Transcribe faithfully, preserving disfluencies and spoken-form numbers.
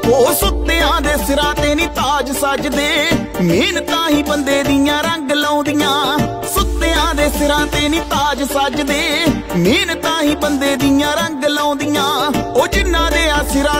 ਉਹ ਸੁੱਤਿਆਂ ਦੇ ਸਿਰਾਂ ਤੇ ਨੀ ਤਾਜ ਸਜਦੇ, ਮਿਹਨਤਾਂ ਹੀ ਬੰਦੇ ਦੀਆਂ ਰੰਗ ਲਾਉਂਦੀਆਂ। ਸੁੱਤਿਆਂ ਦੇ ਸਿਰਾਂ ਤੇ ਨੀ ਤਾਜ ਸਜਦੇ, ਮਿਹਨਤਾਂ ਹੀ ਬੰਦੇ ਦੀਆਂ ਰੰਗ ਲਾਉਂਦੀਆਂ। ਉਹ ਜਿਨ੍ਹਾਂ ਦੇ ਆ ਸਿਰਾਂ